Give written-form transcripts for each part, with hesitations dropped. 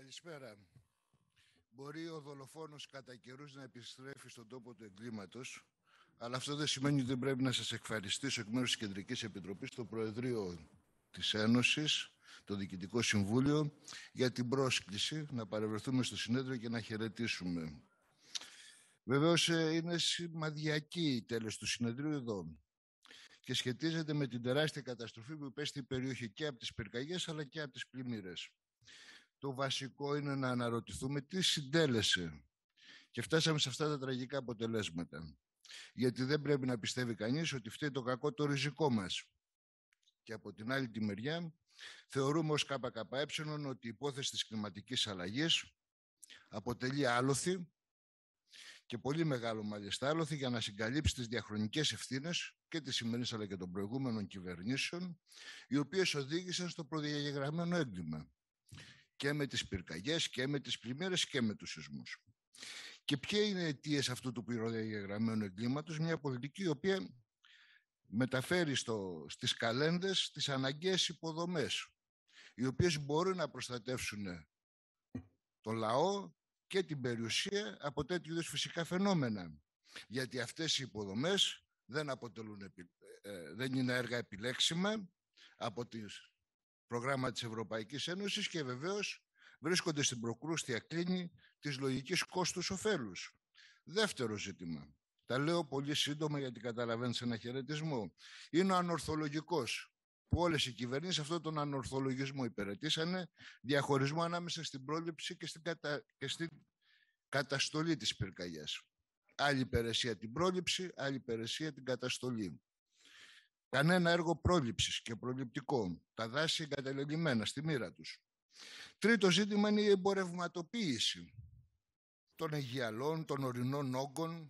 Καλησπέρα. Μπορεί ο δολοφόνος κατά καιρούς να επιστρέφει στον τόπο του εγκλήματος, αλλά αυτό δεν σημαίνει ότι δεν πρέπει να σας ευχαριστήσω εκ μέρους της Κεντρικής Επιτροπής, το Προεδρείο της Ένωσης, το Διοικητικό Συμβούλιο, για την πρόσκληση να παρευρεθούμε στο συνέδριο και να χαιρετήσουμε. Βεβαίως είναι σημαδιακή η τέλεση του συνεδρίου εδώ και σχετίζεται με την τεράστια καταστροφή που υπέστη η περιοχή και από τις πυρκαγιές αλλά και από τις πλημμύρες. Το βασικό είναι να αναρωτηθούμε τι συντέλεσε και φτάσαμε σε αυτά τα τραγικά αποτελέσματα. Γιατί δεν πρέπει να πιστεύει κανείς ότι φταίει το κακό το ριζικό μας. Και από την άλλη τη μεριά θεωρούμε ως ΚΚΕ ότι η υπόθεση της κλιματικής αλλαγής αποτελεί άλοθη και πολύ μεγάλο μάλιστα άλοθη για να συγκαλύψει τις διαχρονικές ευθύνες και της σημερινής αλλά και των προηγούμενων κυβερνήσεων, οι οποίες οδήγησαν στο προδιαγεγραμμένο έγκλημα. Και με τις πυρκαγιές και με τις πλημμύρες και με τους σεισμούς. Και ποια είναι οι αιτίες αυτού του προδιαγεγραμμένου εγκλήματος? Μια πολιτική η οποία μεταφέρει στις καλένδες τις αναγκαίες υποδομές, οι οποίες μπορούν να προστατεύσουν το λαό και την περιουσία από τέτοιου είδους φυσικά φαινόμενα. Γιατί αυτές οι υποδομές δεν είναι έργα επιλέξιμα από τις προγράμμα της Ευρωπαϊκής Ένωσης και βεβαίως βρίσκονται στην προκρούστια κλίνη της λογικής κόστους-οφέλους. Δεύτερο ζήτημα, τα λέω πολύ σύντομα γιατί καταλαβαίνεις ένα χαιρετισμό, είναι ο ανορθολογικός, που όλες οι κυβερνήσεις αυτόν τον ανορθολογισμό υπηρετήσανε, διαχωρισμό ανάμεσα στην πρόληψη και στην καταστολή της πυρκαγιάς. Άλλη υπηρεσία την πρόληψη, άλλη υπηρεσία την καταστολή. Κανένα έργο πρόληψης και προληπτικό. Τα δάση εγκαταλελειμμένα στη μοίρα τους. Τρίτο ζήτημα είναι η εμπορευματοποίηση των αιγιαλών, των ορεινών όγκων,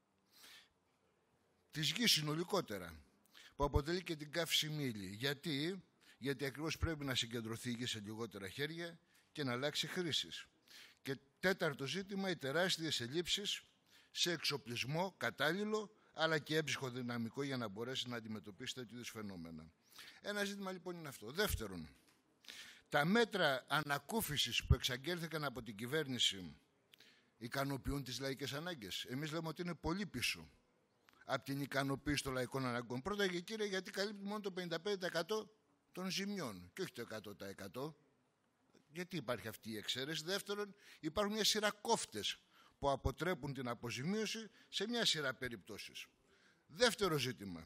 της γης συνολικότερα, που αποτελεί και την καύσιμη ύλη. Γιατί ακριβώς πρέπει να συγκεντρωθεί η γη σε λιγότερα χέρια και να αλλάξει χρήσης. Και τέταρτο ζήτημα, οι τεράστιες ελλείψεις σε εξοπλισμό κατάλληλο, αλλά και έμψυχο δυναμικό για να μπορέσει να αντιμετωπίσει τέτοιου είδους φαινόμενα. Ένα ζήτημα λοιπόν είναι αυτό. Δεύτερον, τα μέτρα ανακούφισης που εξαγγέλθηκαν από την κυβέρνηση ικανοποιούν τις λαϊκές ανάγκες? Εμείς λέμε ότι είναι πολύ πίσω από την ικανοποίηση των λαϊκών αναγκών. Πρώτα και κύριε, γιατί καλύπτει μόνο το 55% των ζημιών και όχι το 100%. Γιατί υπάρχει αυτή η εξαίρεση? Δεύτερον, υπάρχουν μια σειρά κόφτες που αποτρέπουν την αποζημίωση σε μια σειρά περιπτώσεις. Δεύτερο ζήτημα.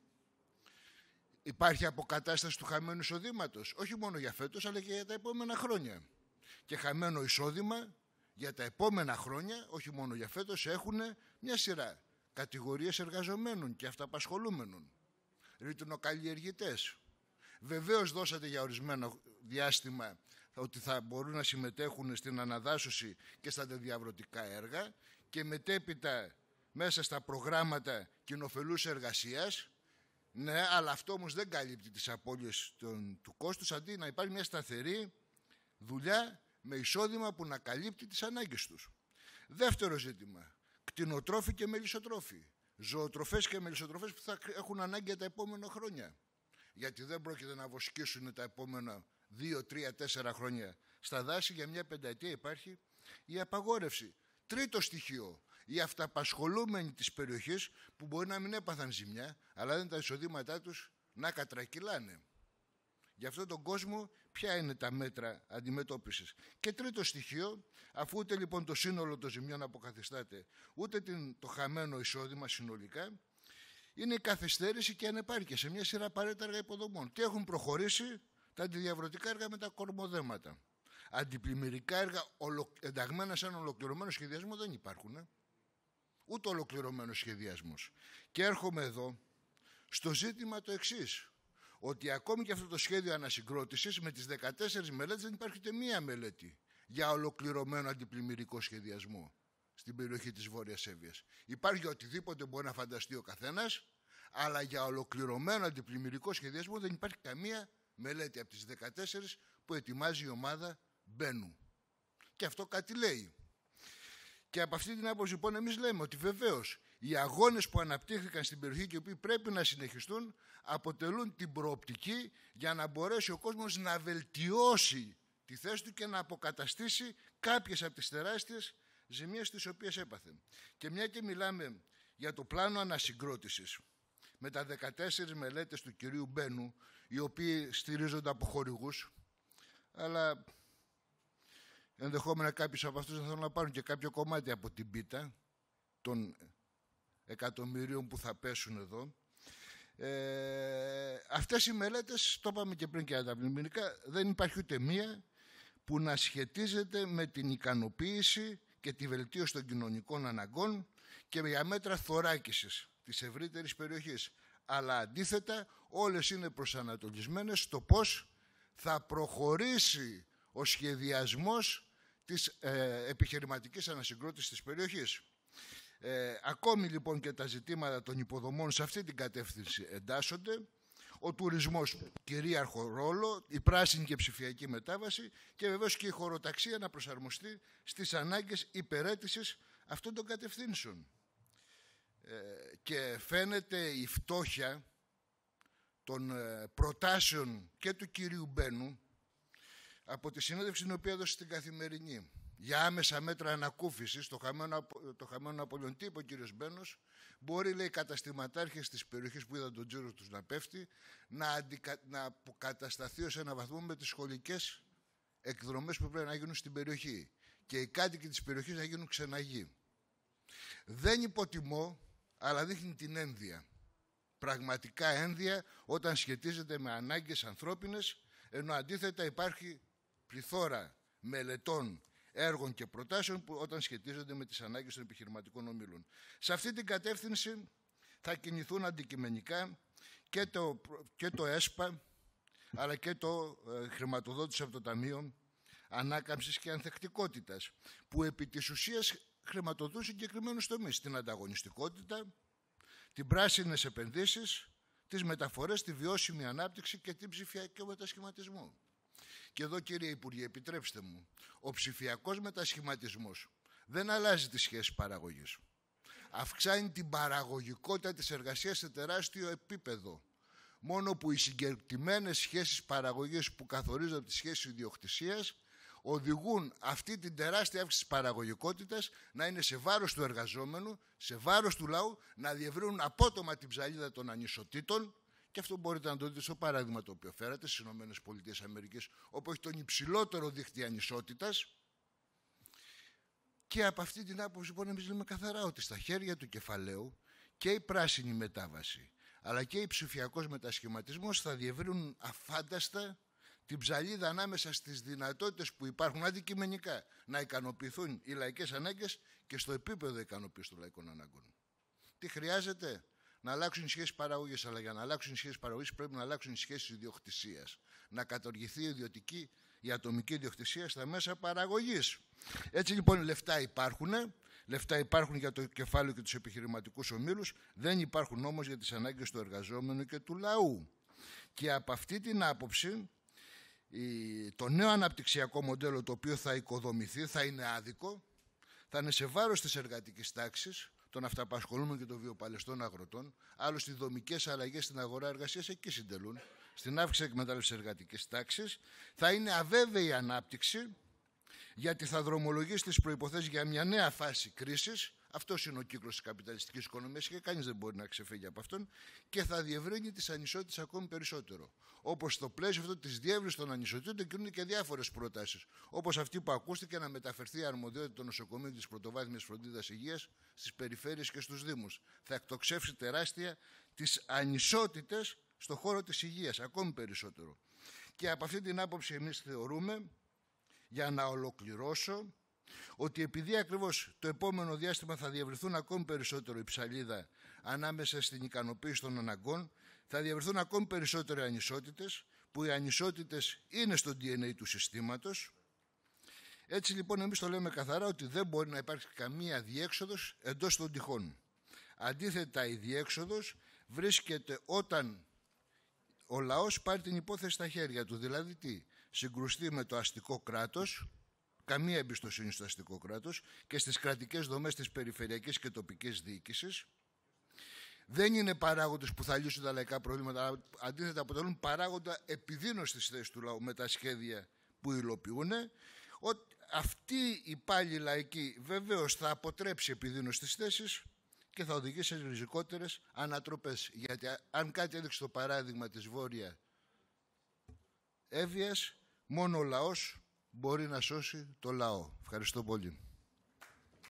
Υπάρχει αποκατάσταση του χαμένου εισοδήματος, όχι μόνο για φέτος, αλλά και για τα επόμενα χρόνια. Και χαμένο εισόδημα για τα επόμενα χρόνια, όχι μόνο για φέτος, έχουν μια σειρά κατηγορίες εργαζομένων και αυταπασχολούμενων. Ρητινοκαλλιεργητές. Βεβαίως δώσατε για ορισμένο διάστημα ότι θα μπορούν να συμμετέχουν στην αναδάσωση και στα διαβρωτικά έργα και μετέπειτα μέσα στα προγράμματα κοινοφελούς εργασίας. Ναι, αλλά αυτό όμως δεν καλύπτει τις απώλειες του κόστους, αντί να υπάρχει μια σταθερή δουλειά με εισόδημα που να καλύπτει τις ανάγκες τους. Δεύτερο ζήτημα, κτηνοτρόφοι και μελισσοτρόφοι. Ζωοτροφές και μελισσοτροφές που θα έχουν ανάγκη τα επόμενα χρόνια. Γιατί δεν πρόκειται να βοσκήσουν τα επόμενα 2, 3, 4 χρόνια στα δάση. Για μια πενταετία υπάρχει η απαγόρευση. Τρίτο στοιχείο, οι αυταπασχολούμενοι της περιοχής που μπορεί να μην έπαθαν ζημιά, αλλά δεν τα εισοδήματά τους να κατρακυλάνε. Για αυτόν τον κόσμο ποια είναι τα μέτρα αντιμετώπισης? Και τρίτο στοιχείο, αφού ούτε λοιπόν το σύνολο των ζημιών αποκαθιστάται, ούτε το χαμένο εισόδημα συνολικά, είναι η καθυστέρηση και ανεπάρκεια σε μια σειρά απαραίτητα έργα υποδομών. Τι έχουν προχωρήσει? Τα αντιδιαβρωτικά έργα με τα κορμοδέματα. Αντιπλημμυρικά έργα ενταγμένα σε έναν ολοκληρωμένο σχεδιασμό δεν υπάρχουν. Ούτε ολοκληρωμένο σχεδιασμός. Και έρχομαι εδώ στο ζήτημα το εξής. Ότι ακόμη και αυτό το σχέδιο ανασυγκρότησης με τις 14 μελέτες δεν υπάρχει ούτε μία μελέτη για ολοκληρωμένο αντιπλημμυρικό σχεδιασμό στην περιοχή της Βόρειας Εύβοιας. Υπάρχει οτιδήποτε μπορεί να φανταστεί ο καθένας, αλλά για ολοκληρωμένο αντιπλημμυρικό σχεδιασμό δεν υπάρχει καμία μελέτη από τις 14 που ετοιμάζει η ομάδα Μπένου. Και αυτό κάτι λέει. Και από αυτή την άποψη λοιπόν εμείς λέμε ότι βεβαίως οι αγώνες που αναπτύχθηκαν στην περιοχή και οι οποίοι πρέπει να συνεχιστούν αποτελούν την προοπτική για να μπορέσει ο κόσμος να βελτιώσει τη θέση του και να αποκαταστήσει κάποιες από τις τεράστιες ζημίες τις οποίες έπαθε. Και μια και μιλάμε για το πλάνο ανασυγκρότησης με τα 14 μελέτες του κυρίου Μπένου, οι οποίοι στηρίζονται από χορηγούς, αλλά ενδεχόμενα κάποιους από αυτούς να θέλουν να πάρουν και κάποιο κομμάτι από την πίτα των εκατομμυρίων που θα πέσουν εδώ. Αυτές οι μελέτες, το είπαμε και πριν και ανταπνημικά, δεν υπάρχει ούτε μία που να σχετίζεται με την ικανοποίηση και τη βελτίωση των κοινωνικών αναγκών και για μέτρα θωράκισης της ευρύτερης περιοχής. Αλλά αντίθετα όλες είναι προσανατολισμένες στο πώς θα προχωρήσει ο σχεδιασμός της επιχειρηματικής ανασυγκρότησης της περιοχής. Ακόμη λοιπόν και τα ζητήματα των υποδομών σε αυτή την κατεύθυνση εντάσσονται. Ο τουρισμός κυρίαρχο ρόλο, η πράσινη και ψηφιακή μετάβαση και βεβαίως και η χωροταξία να προσαρμοστεί στις ανάγκες υπεραίτησης αυτών των κατευθύνσεων. Και φαίνεται η φτώχεια των προτάσεων και του κυρίου Μπένου από τη συνέντευξη την οποία έδωσε στην Καθημερινή για άμεσα μέτρα ανακούφισης, το χαμένο Απόλλων. Τι είπε ο κύριος Μπένος? Μπορεί, λέει, οι καταστηματάρχες της περιοχής που είδαν τον τζίρο τους να πέφτει να αποκατασταθεί ως ένα βαθμό με τις σχολικές εκδρομές που πρέπει να γίνουν στην περιοχή και οι κάτοικοι της περιοχής να γίνουν ξεναγοί. Δεν υποτιμώ, αλλά δείχνει την ένδια. Πραγματικά ένδια όταν σχετίζεται με ανάγκες ανθρώπινες, ενώ αντίθετα υπάρχει πληθώρα μελετών, έργων και προτάσεων που όταν σχετίζονται με τις ανάγκες των επιχειρηματικών ομίλων. Σε αυτή την κατεύθυνση θα κινηθούν αντικειμενικά και το ΕΣΠΑ, αλλά και το χρηματοδότηση από το Ταμείο Ανάκαμψης και Ανθεκτικότητας, που επί της ουσίας χρηματοδοτούν συγκεκριμένους τομείς: την ανταγωνιστικότητα, την πράσινες επενδύσεις, τις μεταφορές, τη βιώσιμη ανάπτυξη και την ψηφιακό μετασχηματισμό. Και εδώ, κύριε Υπουργέ, επιτρέψτε μου, ο ψηφιακός μετασχηματισμός δεν αλλάζει τις σχέσεις παραγωγής. Αυξάνει την παραγωγικότητα της εργασίας σε τεράστιο επίπεδο. Μόνο που οι συγκεκριμένες σχέσεις παραγωγής που καθορίζονται από τις σχέσεις ιδιοκτησίας οδηγούν αυτή την τεράστια αύξηση της παραγωγικότητας να είναι σε βάρος του εργαζόμενου, σε βάρος του λαού, να διευρύνουν απότομα την ψαλίδα των ανισοτήτων. Και αυτό μπορείτε να το δείτε στο παράδειγμα το οποίο φέρατε στις ΗΠΑ, όπου έχει τον υψηλότερο δείκτη ανισότητας. Και από αυτή την άποψη, λοιπόν, εμείς λέμε καθαρά ότι στα χέρια του κεφαλαίου και η πράσινη μετάβαση, αλλά και η ψηφιακός μετασχηματισμός θα διευρύνουν αφάνταστα την ψαλίδα ανάμεσα στις δυνατότητες που υπάρχουν αντικειμενικά να ικανοποιηθούν οι λαϊκές ανάγκες και στο επίπεδο ικανοποίησης των λαϊκών ανάγκων. Τι χρειάζεται? Να αλλάξουν οι σχέσεις παραγωγής, αλλά για να αλλάξουν οι σχέσεις παραγωγής πρέπει να αλλάξουν οι σχέσεις ιδιοκτησίας. Να κατοργηθεί η ατομική ιδιοκτησία στα μέσα παραγωγής. Έτσι λοιπόν λεφτά υπάρχουν για το κεφάλαιο και τους επιχειρηματικούς ομίλους, δεν υπάρχουν όμως για τις ανάγκες του εργαζόμενου και του λαού. Και από αυτή την άποψη το νέο αναπτυξιακό μοντέλο το οποίο θα οικοδομηθεί θα είναι άδικο, θα είναι σε βάρος της εργατικής τάξης, των αυταπασχολούμενων και των βιοπαλαιστών αγροτών. Άλλωστε, οι δομικές αλλαγές στην αγορά εργασίας εκεί συντελούν, στην αύξηση εκμετάλλευσης εργατικής τάξης. Θα είναι αβέβαιη ανάπτυξη, γιατί θα δρομολογήσει τις προϋποθέσεις για μια νέα φάση κρίσης. Αυτός είναι ο κύκλος της καπιταλιστικής οικονομίας και κανείς δεν μπορεί να ξεφύγει από αυτόν, και θα διευρύνει τις ανισότητες ακόμη περισσότερο. Όπως στο πλαίσιο αυτό της διεύρυνσης των ανισοτήτων κινούνται και διάφορες προτάσεις. Όπως αυτή που ακούστηκε, να μεταφερθεί η αρμοδιότητα των νοσοκομείων της πρωτοβάθμιας φροντίδας υγείας στις περιφέρειες και στους Δήμους. Θα εκτοξεύσει τεράστια τις ανισότητες στον χώρο της υγείας, ακόμη περισσότερο. Και από αυτή την άποψη, εμείς θεωρούμε, για να ολοκληρώσω, ότι επειδή ακριβώς το επόμενο διάστημα θα διευρυθούν ακόμη περισσότερο η ψαλίδα ανάμεσα στην ικανοποίηση των αναγκών, θα διευρυθούν ακόμη περισσότερο οι ανισότητες, που οι ανισότητες είναι στο DNA του συστήματος. Έτσι λοιπόν εμείς το λέμε καθαρά ότι δεν μπορεί να υπάρξει καμία διέξοδος εντός των τυχών. Αντίθετα, η διέξοδος βρίσκεται όταν ο λαός πάρει την υπόθεση στα χέρια του, δηλαδή τι? Συγκρουστεί με το αστικό κράτος, καμία εμπιστοσύνη στο αστικό κράτος και στις κρατικές δομές της περιφερειακής και τοπικής διοίκησης. Δεν είναι παράγοντες που θα λύσουν τα λαϊκά προβλήματα, αλλά αντίθετα αποτελούν παράγοντα επιδείνωσης της θέσης του λαού με τα σχέδια που υλοποιούν. Αυτή η πάλι λαϊκή βεβαίως θα αποτρέψει επιδείνωση στις θέσεις και θα οδηγήσει σε ριζικότερες ανατροπές. Γιατί αν κάτι έδειξε το παράδειγμα της Βόρεια Εύβοιας, μόνο ο λαός μπορεί να σώσει το λαό. Ευχαριστώ πολύ.